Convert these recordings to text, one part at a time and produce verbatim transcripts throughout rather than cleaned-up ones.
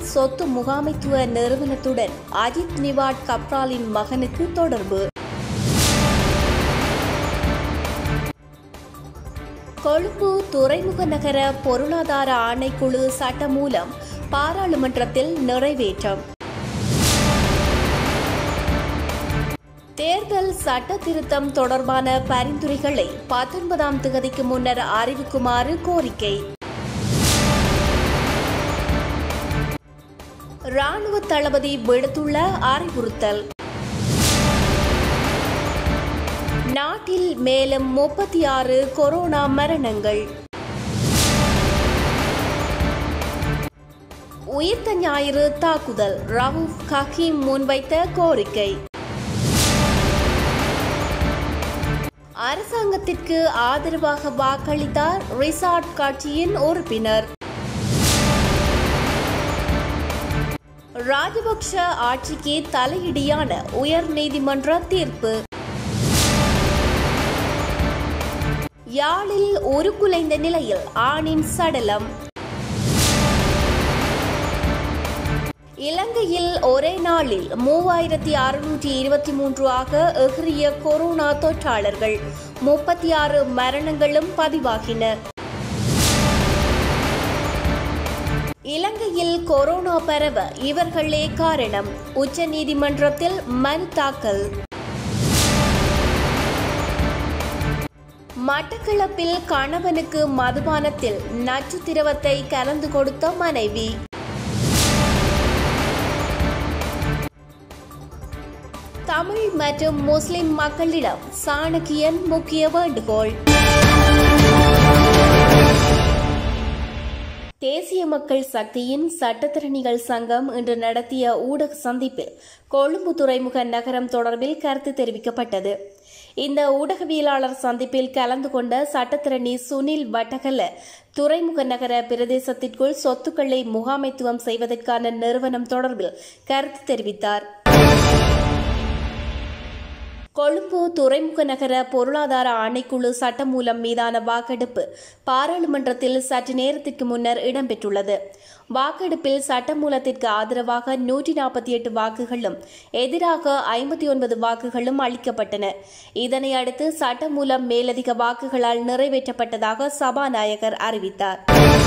சொத்து முகாமைத்துவ நிறுவனத்துடன் அஜித் நிவாட் கப்ராலின் மகனுக்கு தொடர்பு. கொழும்பு துறைமுக நகர பொருளாதார ஆணைக்குழு சட்டமூலம் பாராளுமன்றத்தில் நிறைவேற்றம். தேர்தல் சட்ட திருத்தம் தொடர்பான பரிந்துரைகளை பத்தொன்பதாம் தேதிக்கு முன்னர் அறிவிக்குமாறு கோரிக்கை. ராணுவ தளபதி விடுத்துள்ள அறிவுறுத்தல். நாட்டில் மேலும் முப்பத்தி ஆறு கொரோனா மரணங்கள். உயிர்த்த ஞாயிறு தாக்குதல் ரவூப் ஹக்கீம் முன்வைத்த கோரிக்கை. அரசாங்கத்திற்கு ஆதரவாக வாக்களித்தார் ரிசார்ட் கட்சியின் உறுப்பினர். ராஜபக்ஷ ஆட்சிக்கு தலையிடியான உயர் நீதிமன்ற தீர்ப்பு. யாழில் உருக்குலைந்த நிலையில் ஆணின் சடலம். இலங்கையில் ஒரே நாளில் மூவாயிரத்தி அறுநூற்றி இருபத்தி மூன்று ஆக எகிறிய கொரோனா தொற்றாளர்கள், முப்பத்தி ஆறு மரணங்களும் பதிவாகின. இலங்கையில் கொரோனா பரவ இவர்களே காரணம், உச்சநீதிமன்றத்தில் மனு தாக்கல். மட்டக்களப்பில் கணவனுக்கு மதுபானத்தில் நச்சு திரவத்தை கலந்து கொடுத்த மனைவி. தமிழ் மற்றும் முஸ்லிம் மக்களிடம் சாணக்கியன் முக்கிய வேண்டுகோள். தேசிய மக்கள் சக்தியின் சட்டத்திறனிகள் சங்கம் இன்று நடத்திய ஊடக சந்திப்பில் கொழும்பு துறைமுக நகரம் தொடர்பில் கருத்து தெரிவிக்கப்பட்டது. இந்த ஊடகவியலாளர் சந்திப்பில் கலந்து கொண்ட சட்டத்திரணி சுனில் வட்டகல துறைமுக நகர பிரதேசத்திற்குள் சொத்துக்களை முகாமைத்துவம் செய்வதற்கான நிறுவனம் தொடர்பில் கருத்து தெரிவித்தார். கொழும்பு துறைமுக நகர பொருளாதார ஆணைக்குழு சட்டமூலம் மீதான வாக்கெடுப்பு பாராளுமன்றத்தில் சற்று நேரத்திற்கு முன்னர் இடம்பெற்றுள்ளது. வாக்கெடுப்பில் சட்டமூலத்திற்கு ஆதரவாக நூற்றி நாற்பத்தி எட்டு வாக்குகளும் எதிராக ஐம்பத்தி ஒன்பது வாக்குகளும் அளிக்கப்பட்டன. இதனை அடுத்து சட்டமூலம் மேலதிக வாக்குகளால் நிறைவேற்றப்பட்டதாக சபாநாயகர் அறிவித்தார்.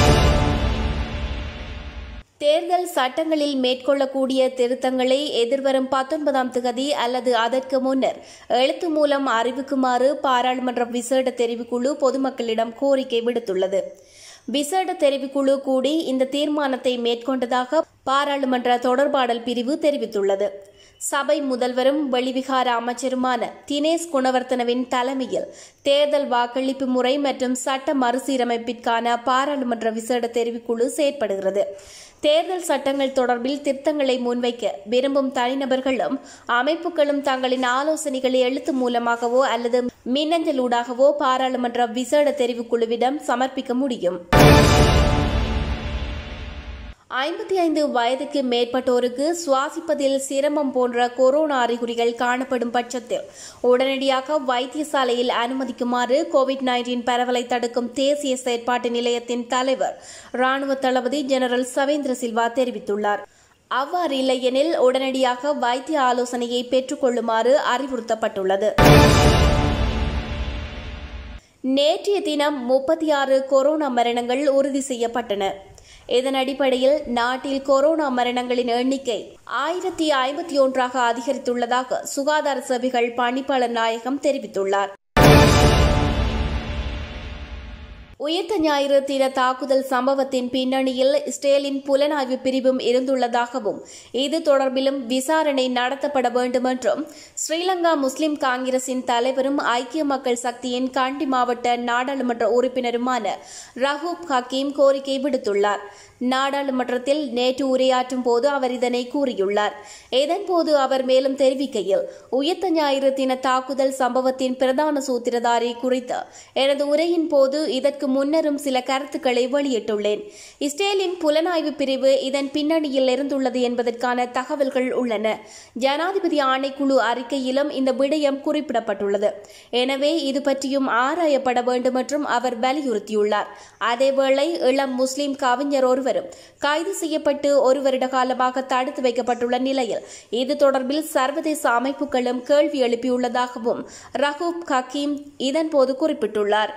தேர்தல் சட்டங்களில் மேற்கொள்ளக்கூடிய திருத்தங்களை எதிர்வரும் பத்தொன்பதாம் தேதி அல்லது அதற்கு முன்னர் எழுத்து மூலம் அறிவிக்குமாறு பாராளுமன்ற விசேட தெரிவுக்குழு பொதுமக்களிடம் கோரிக்கை விடுத்துள்ளது. விசேட தெரிவுக்குழு கூடி இந்த தீர்மானத்தை மேற்கொண்டதாக பாராளுமன்ற தொடர்பாடல் பிரிவு தெரிவித்துள்ளது. சபை முதல்வரும் வெளிவிகார அமைச்சருமான தினேஷ் குணவர்த்தனவின் தலைமையில் தேர்தல் வாக்களிப்பு முறை மற்றும் சட்ட மறுசீரமைப்பிற்கான பாராளுமன்ற விசேட தெரிவுக்குழு செயற்படுகிறது. தேர்தல் சட்டங்கள் தொடர்பில் திருத்தங்களை முன்வைக்க விரும்பும் தனிநபர்களும் அமைப்புகளும் தங்களின் ஆலோசனைகளை எழுத்து மூலமாகவோ அல்லது மின்னஞ்சலூடாகவோ பாராளுமன்ற விசேட தெரிவுக்குழுவிடம் சமர்ப்பிக்க முடியும். ஐம்பத்தி ஐந்து வயதுக்கு மேற்பட்டோருக்கு சுவாசிப்பதில் சிரமம் போன்ற கொரோனா அறிகுறிகள் காணப்படும் பட்சத்தில் உடனடியாக வைத்தியசாலையில் அனுமதிக்குமாறு கோவிட் நைன்டீன் பரவலை தடுக்கும் தேசிய செயற்பாட்டு நிலையத்தின் தலைவர் ராணுவ தளபதி ஜெனரல் சவேந்திர சில்வா தெரிவித்துள்ளார். அவ்வாறு இல்லையெனில் உடனடியாக வைத்திய ஆலோசனையை பெற்றுக் கொள்ளுமாறு அறிவுறுத்தப்பட்டுள்ளது. நேற்றைய தினம் முப்பத்தி ஆறு கொரோனா மரணங்கள் உறுதி செய்யப்பட்டன. இதன் அடிப்படையில் நாட்டில் கொரோனா மரணங்களின் எண்ணிக்கை ஆயிரத்தி ஐம்பத்தி ஒன்றாக அதிகரித்துள்ளதாக சுகாதார சேவைகள் பணிப்பாளர் நாயகம் தெரிவித்துள்ளார். உயிர்த்த ஞாயிறு தின தாக்குதல் சம்பவத்தின் பின்னணியில் இஸ்ரேலின் புலனாய்வு பிரிவும் இருந்துள்ளதாகவும் இது தொடர்பிலும் விசாரணை நடத்தப்பட வேண்டும் என்றும் ஸ்ரீலங்கா முஸ்லிம் காங்கிரசின் தலைவரும் ஐக்கிய மக்கள் சக்தியின் கண்டி மாவட்ட நாடாளுமன்ற உறுப்பினருமான ரவூப் ஹக்கீம் கோரிக்கை விடுத்துள்ளார். நாடாளுமன்றத்தில் நேற்று உரையாற்றும் போது அவர் இதனை கூறியுள்ளார். இதன்போது அவர் மேலும் தெரிவிக்கையில், உயிர்த்த ஞாயிறு தின தாக்குதல் சம்பவத்தின் பிரதான சூத்திரதாரி குறித்து எனது உரையின் போது இதற்கு முன்னரும் சில கருத்துக்களை வெளியிட்டுள்ளேன். இஸ்ரேலின் புலனாய்வு பிரிவு இதன் பின்னணியில் இருந்துள்ளது என்பதற்கான தகவல்கள் உள்ளன. ஜனாதிபதி ஆணைக்குழு அறிக்கையிலும் இந்த விடயம் குறிப்பிடப்பட்டுள்ளது. எனவே இது பற்றியும் ஆராயப்பட வேண்டும் என்றும் அவர் வலியுறுத்தியுள்ளார். அதேவேளை இளம் முஸ்லிம் கவிஞர் ஒருவரும் கைது செய்யப்பட்டு ஒரு வருட காலமாக தடுத்து வைக்கப்பட்டுள்ள நிலையில் இது தொடர்பில் சர்வதேச அமைப்புகளும் கேள்வி எழுப்பியுள்ளதாகவும் ரஹூப் ஹக்கீம் இதன்போது குறிப்பிட்டுள்ளார்.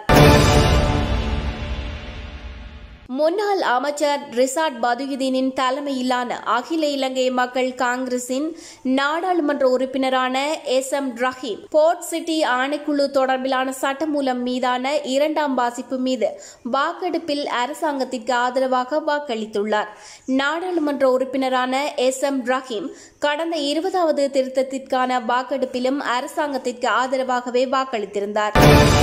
முன்னாள் அமைச்சர் ரிசாட் பதுயுதீனின் தலைமையிலான அகில இலங்கை மக்கள் காங்கிரசின் நாடாளுமன்ற உறுப்பினரான S M Rahim port city ஆணைக்குழு தொடர்பிலான சட்டமூலம் மீதான இரண்டாம் வாசிப்பு மீது வாக்கெடுப்பில் அரசாங்கத்திற்கு ஆதரவாக வாக்களித்துள்ளார். நாடாளுமன்ற உறுப்பினரான எஸ் எம் ரஹீம் கடந்த இருபதாவது திருத்தத்திற்கான வாக்கெடுப்பிலும் அரசாங்கத்திற்கு ஆதரவாகவே வாக்களித்திருந்தார்.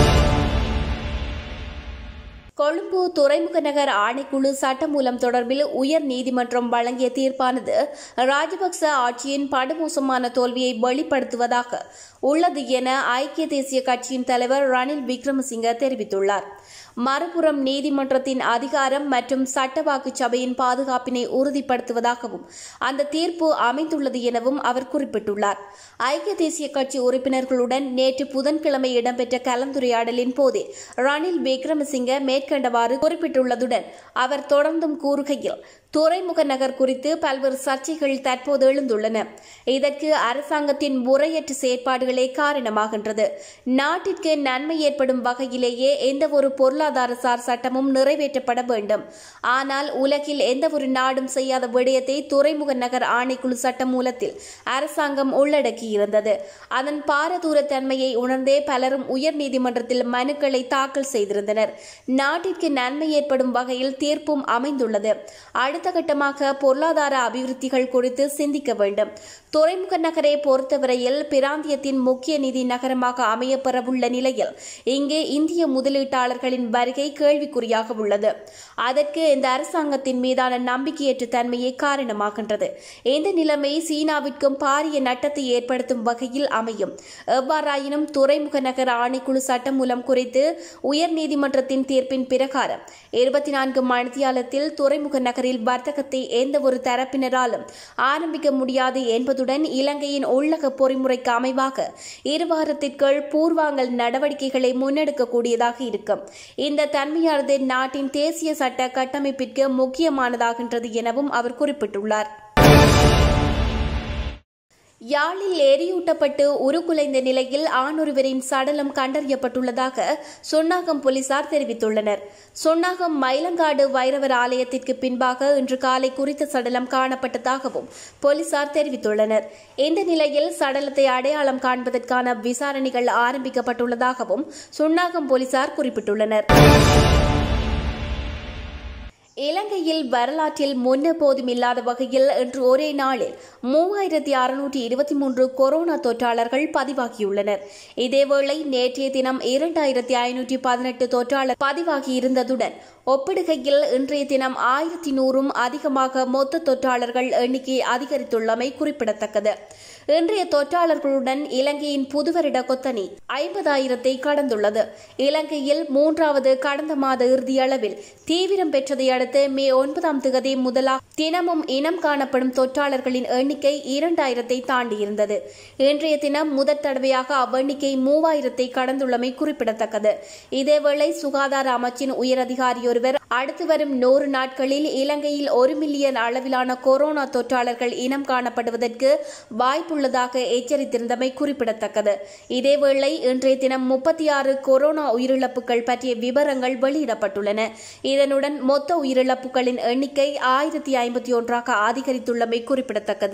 கொழும்பு துறைமுக நகர் ஆணைக்குழு சட்டமூலம் தொடர்பில் உயர் நீதிமன்றம் வழங்கிய தீர்ப்பானது ராஜபக்ச ஆட்சியின் படுமோசமான தோல்வியை வெளிப்படுத்துவதாக உள்ளது என ஐக்கிய தேசிய கட்சியின் தலைவர் ரணில் விக்ரமசிங்க தெரிவித்துள்ளார். மறுபுறம் நீதிமன்றத்தின் அதிகாரம் மற்றும் சட்டவாக்கு சபையின் பாதுகாப்பினை உறுதிப்படுத்துவதாகவும் அந்த தீர்ப்பு அமைந்துள்ளது எனவும் அவர் குறிப்பிட்டுள்ளார். ஐக்கிய தேசிய கட்சி உறுப்பினர்களுடன் நேற்று புதன்கிழமை இடம்பெற்ற கலந்துரையாடலின் போதே ரணில் விக்ரமசிங்க மேற்கண்டவாறு குறிப்பிட்டுள்ளதுடன் அவர் தொடர்ந்தும் கூறுகையில் துறைமுக நகர் குறித்து பல்வேறு சர்ச்சைகள் தற்போது எழுந்துள்ளன. இதற்கு அரசாங்கத்தின் முறையற்ற செயற்பாடுகளே காரணமாகின்றது. நாட்டிற்கு நன்மை ஏற்படும் வகையிலேயே எந்தவொரு பொருளாதார சார் சட்டமும் நிறைவேற்றப்பட வேண்டும். ஆனால் உலகில் எந்தவொரு நாடும் செய்யாத விடயத்தை துறைமுக நகர் ஆணைக்குழு சட்ட மூலத்தில் அரசாங்கம் உள்ளடக்கியிருந்தது. அதன் பாரதூரத்தன்மையை உணர்ந்தே பலரும் உயர்நீதிமன்றத்தில் மனுக்களை தாக்கல் செய்திருந்தனர். நாட்டிற்கு நன்மை ஏற்படும் வகையில் தீர்ப்பும் அமைந்துள்ளது. அடுத்த கட்டமாக பொருளாதார அபிவிருத்திகள் குறித்து சிந்திக்க வேண்டும். துறைமுக நகரை பொறுத்தவரையில் பிராந்தியத்தின் முக்கிய நிதி நகரமாக அமையப்பெறவுள்ள நிலையில் இங்கே இந்திய முதலீட்டாளர்களின் வருகை கேள்விக்குறியாக உள்ளது. அதற்கு இந்த அரசாங்கத்தின் மீதான நம்பிக்கையற்ற தன்மையே காரணமாகின்றது. இந்த நிலைமை சீனாவிற்கும் பாரிய நட்டத்தை ஏற்படுத்தும் வகையில் அமையும். எவ்வாறாயினும் துறைமுக நகர ஆணைக்குழு சட்டமூலம் குறித்து உயர்நீதிமன்றத்தின் தீர்ப்பின் பிரகாரம் இருபத்தி நான்கு மணித்தியாலத்தில் துறைமுக நகரில் வர்த்தகத்தை எந்தவொரு தரப்பினராலும் ஆரம்பிக்க முடியாது என்பதுடன் இலங்கையின் உள்ளக பொறிமுறைக்கு அமைவாக இருவாரத்திற்குள் பூர்வாங்கல் நடவடிக்கைகளை முன்னெடுக்கக்கூடியதாக இருக்கும். இந்த தன்மையானது நாட்டின் தேசிய சட்ட கட்டமைப்பிற்கு முக்கியமானதாகின்றது எனவும் அவர் குறிப்பிட்டுள்ளார். யாழில் எரியூட்டப்பட்டு உருக்குலைந்த நிலையில் ஆணொருவரின் சடலம் கண்டறியப்பட்டுள்ளதாக சுன்னாகம் போலீசார் தெரிவித்துள்ளனர். சுன்னாகம் மயிலங்காடு வைரவர் ஆலயத்திற்கு பின்பாக இன்று காலை குறித்த சடலம் காணப்பட்டதாகவும் போலீசார் தெரிவித்துள்ளனர். இந்த நிலையில் சடலத்தை அடையாளம் காண்பதற்கான விசாரணைகள் ஆரம்பிக்கப்பட்டுள்ளதாகவும் சுன்னாகம் போலீசார் குறிப்பிட்டுள்ளனர். இலங்கையில் வரலாற்றில் முன்னெப்போதும் இல்லாத வகையில் இன்று ஒரே நாளில் மூவாயிரத்தி அறுநூற்றி இருபத்தி மூன்று கொரோனா தொற்றாளர்கள் பதிவாகியுள்ளனர். இதேவேளை நேற்றைய தினம் இரண்டாயிரத்தி ஐநூற்றி பதினெட்டு தொற்றாளர் பதிவாகியிருந்ததுடன் ஒப்பிடுகையில் இன்றைய தினம் ஆயிரத்தி நூறும் அதிகமாக மொத்த தொற்றாளர்கள் எண்ணிக்கை அதிகரித்துள்ளமை குறிப்பிடத்தக்கது. இன்றைய தொற்றாளர்களுடன் இலங்கையின் புதுவருட கொத்தனி ஐம்பதாயிரத்தை கடந்துள்ளது. இலங்கையில் மூன்றாவது கடந்த மாத இறுதியளவில் தீவிரம் பெற்றதை அடுத்து மே ஒன்பதாம் திகதி முதலாக தினமும் இனம் காணப்படும் தொற்றாளர்களின் எண்ணிக்கை இரண்டாயிரத்தை தாண்டியிருந்தது. இன்றைய தினம் முதற் தடவையாக அவ்வெண்ணிக்கை மூவாயிரத்தை கடந்துள்ளமை குறிப்பிடத்தக்கது. இதேவேளை சுகாதார அமைச்சின் உயரதிகாரி ஒருவர் அடுத்து வரும் நூறு நாட்களில் இலங்கையில் ஒரு மில்லியன் அளவிலான கொரோனா தொற்றாளர்கள் இனம் காணப்படுவதற்கு வாய்ப்புள்ளதாக எச்சரித்திருந்தமை குறிப்பிடத்தக்கது. இதேவேளை இன்றைய தினம் முப்பத்தி ஆறு கொரோனா உயிரிழப்புகள் பற்றிய விவரங்கள் வெளியிடப்பட்டுள்ளன. இதனுடன் மொத்த உயிரிழப்புகளின் எண்ணிக்கை ஆயிரத்தி ஐம்பத்தி ஒன்றாக அதிகரித்துள்ளமை குறிப்பிடத்தக்கது.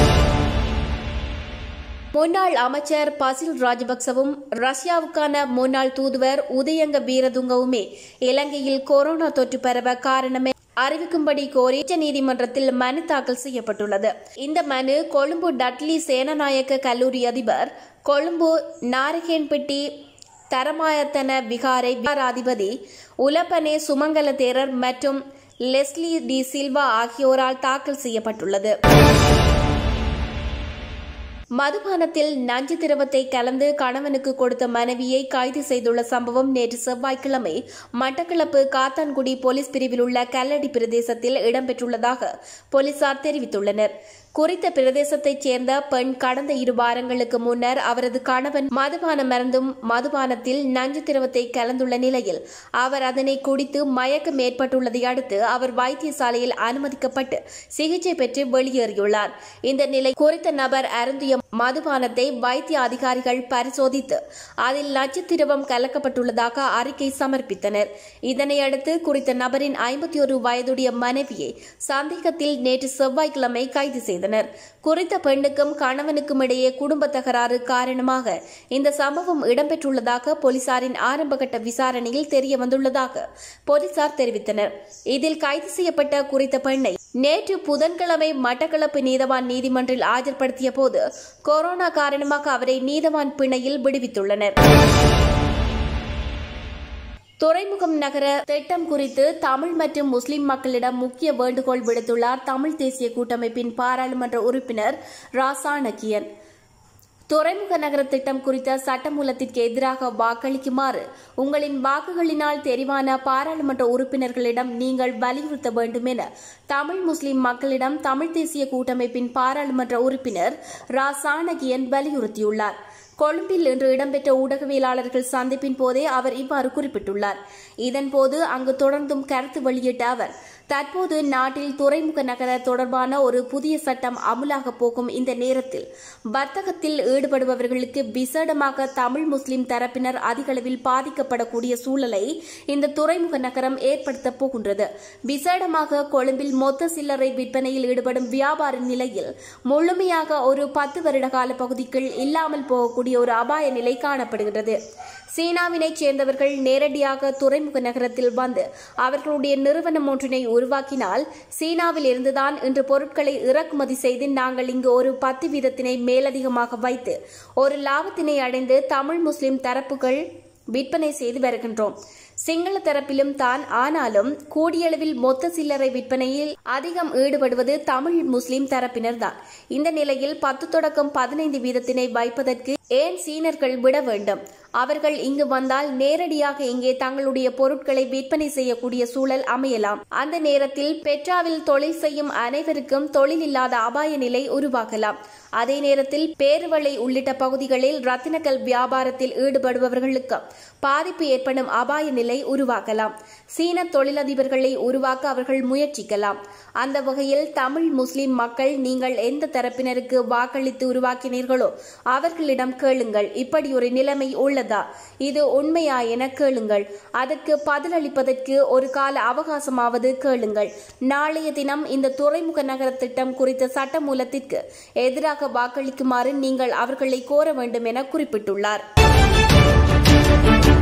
முன்னாள் அமைச்சர் பசில் ராஜபக்சவும் ரஷ்யாவுக்கான முன்னாள் தூதுவர் உதயங்க வீரதுங்கவுமே இலங்கையில் கொரோனா தொற்று பரவ காரணமே அறிவிக்கும்படி கோரி உச்சநீதிமன்றத்தில் மனு தாக்கல் செய்யப்பட்டுள்ளது. இந்த மனு கொழும்பு டட்லி சேனநாயக்க கல்லூரி அதிபர், கொழும்பு நாரகேன்பட்டி தரமாயத்தன விகாரை விகாராதிபதி உலப்பனே சுமங்கல தேரர் மற்றும் லெஸ்லி டி சில்வா ஆகியோரால் தாக்கல் செய்யப்பட்டுள்ளது. மதுபானத்தில் நஞ்சு திரவத்தை கலந்து கணவனுக்கு கொடுத்த மனைவியை கைது செய்துள்ள சம்பவம் நேற்று செவ்வாய்க்கிழமை மட்டக்களப்பு காத்தான்குடி போலீஸ் பிரிவில் உள்ள கல்லடி பிரதேசத்தில் இடம்பெற்றுள்ளதாக போலீசார் தெரிவித்துள்ளனர். குறித்த பிரதேசத்தைச் சேர்ந்த பெண் கடந்த இரு வாரங்களுக்கு முன்னர் அவரது கணவன் மதுபானம் மருந்தும் மதுபானத்தில் நஞ்சு திரவத்தை கலந்துள்ள நிலையில் அவர் அதனை குடித்து மயக்கம் ஏற்பட்டுள்ளதை அடுத்து அவர் வைத்தியசாலையில் அனுமதிக்கப்பட்டு சிகிச்சை பெற்று வெளியேறியுள்ளார். இந்த நிலை குறித்த நபர் அருந்திய மதுபானத்தை வைத்திய அதிகாரிகள் பரிசோதித்து அதில் நச்சு திரவம் கலக்கப்பட்டுள்ளதாக அறிக்கை சமர்ப்பித்தனர். இதனையடுத்து குறித்த நபரின் ஐம்பத்தி ஒரு வயதுடைய மனைவியை சந்தேகத்தில் நேற்று செவ்வாய்க்கிழமை கைது செய்தனர். குறித்த பெண்ணுக்கும் கணவனுக்கும் இடையே குடும்ப தகராறு காரணமாக இந்த சம்பவம் இடம்பெற்றுள்ளதாக போலீசாரின் ஆரம்பகட்ட விசாரணையில் தெரியவந்துள்ளதாக போலீசார் தெரிவித்தனர். இதில் கைது செய்யப்பட்ட குறித்த பெண்ணை நேற்று புதன்கிழமை மட்டக்களப்பு நீதவான் நீதிமன்றில் ஆஜர்படுத்திய போது கொரோனா காரணமாக அவரை நீதவான் பிணையில் விடுவித்துள்ளனர். துறைமுகம் நகர திட்டம் குறித்து தமிழ் மற்றும் முஸ்லிம் மக்களிடம் முக்கிய வேண்டுகோள் விடுத்துள்ளார் தமிழ் தேசிய கூட்டமைப்பின் பாராளுமன்ற உறுப்பினர் ரா சாணக்கியன். துறைமுக நகர திட்டம் குறித்த சட்டமூலத்திற்கு எதிராக வாக்களிக்குமாறு உங்களின் வாக்குகளினால் தெரிவான பாராளுமன்ற உறுப்பினர்களிடம் நீங்கள் வலியுறுத்த வேண்டும் என தமிழ் முஸ்லிம் மக்களிடம் தமிழ் தேசிய கூட்டமைப்பின் பாராளுமன்ற உறுப்பினர் ரா சாணக்கியன் வலியுறுத்தியுள்ளார். கொழும்பில் இன்று இடம்பெற்ற ஊடகவியலாளர்கள் சந்திப்பின் போதே அவர் இவ்வாறு குறிப்பிட்டுள்ளார். இதன்போது அங்கு தொடர்ந்தும் கருத்து வெளியிட்ட அவர் தற்போது நாட்டில் துறைமுக நகர தொடர்பான ஒரு புதிய சட்டம் அமுலாக போகும் இந்த நேரத்தில் வர்த்தகத்தில் ஈடுபடுபவர்களுக்கு விசேடமாக தமிழ் முஸ்லிம் தரப்பினர் அதிகளவில் பாதிக்கப்படக்கூடிய சூழலை இந்த துறைமுக நகரம் ஏற்படுத்தப் போகின்றது. விசேடமாக கொழும்பில் மொத்த சில்லறை விற்பனையில் ஈடுபடும் வியாபார நிலையில் முழுமையாக ஒரு பத்து வருட கால பகுதிக்குள் இல்லாமல் போகக்கூடிய ஒரு அபாய நிலை காணப்படுகிறது. சீனாவினைச் சேர்ந்தவர்கள் நேரடியாக துறைமுக நகரத்தில் வந்து அவர்களுடைய நிறுவனம் ஒன்றினை உருவாக்கினால் சீனாவில் இருந்துதான் இன்று பொருட்களை இறக்குமதி செய்து நாங்கள் இங்கு ஒரு பத்து வீதத்தினை மேலதிகமாக வைத்து ஒரு லாபத்தினை அடைந்து தமிழ் முஸ்லிம் தரப்புகள் விற்பனை செய்து வருகின்றோம். சிங்கள தரப்பிலும் தான். ஆனாலும் கூடியளவில் மொத்த சில்லறை விற்பனையில் அதிகம் ஈடுபடுவது தமிழ் முஸ்லிம் தரப்பினர்தான். இந்த நிலையில் பத்து தொடக்கம் பதினைந்து வீதத்தினை வைப்பதற்கு ஏன் சீனர்கள் விட வேண்டும்? அவர்கள் இங்கு வந்தால் நேரடியாக இங்கே தங்களுடைய பொருட்களை விற்பனை செய்யக்கூடிய சூழல் அமையலாம். அந்த நேரத்தில் பெட்ராவில் தொழில் செய்யும் அனைவருக்கும் தொழில் இல்லாத அபாய நிலை உருவாகலாம். அதே நேரத்தில் பேருவளை உள்ளிட்ட பகுதிகளில் ரத்தினக்கல் வியாபாரத்தில் ஈடுபடுபவர்களுக்கு பாதிப்பு ஏற்படும் அபாய நிலை உருவாக்கலாம். சீன தொழிலதிபர்களை உருவாக்க அவர்கள் முயற்சிக்கலாம். அந்த வகையில் தமிழ் முஸ்லிம் மக்கள் நீங்கள் எந்த தரப்பினருக்கு வாக்களித்து உருவாக்கினீர்களோ அவர்களிடம் கேளுங்கள். இப்படி ஒரு நிலைமை உள்ளதா, இது உண்மையா என கேளுங்கள். அதற்கு பதிலளிப்பதற்கு ஒரு கால அவகாசமாவது கேளுங்கள். நாளைய தினம் இந்த துறைமுக நகர திட்டம் குறித்த சட்டமூலத்திற்கு எதிராக வாக்களிக்குமாறு நீங்கள் அவர்களை கோர வேண்டும் என குறிப்பிட்டுள்ளார்.